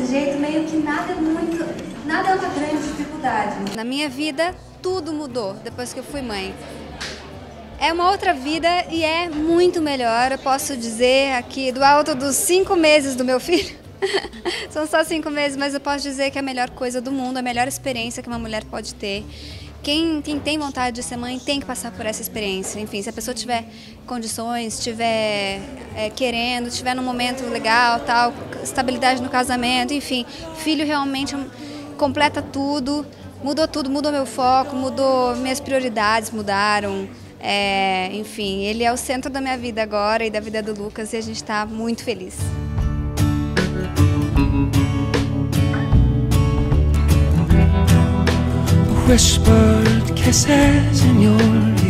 desse jeito, meio que nada é uma grande dificuldade. Na minha vida, tudo mudou depois que eu fui mãe. É uma outra vida e é muito melhor, eu posso dizer aqui, do alto dos 5 meses do meu filho. São só 5 meses, mas eu posso dizer que é a melhor coisa do mundo, a melhor experiência que uma mulher pode ter. Quem tem vontade de ser mãe tem que passar por essa experiência. Enfim, se a pessoa tiver condições, tiver querendo, tiver num momento legal, tal, estabilidade no casamento, enfim, filho realmente completa tudo, mudou meu foco, mudou minhas prioridades, mudaram. Enfim, ele é o centro da minha vida agora e da vida do Lucas e a gente está muito feliz. Whispered kisses in your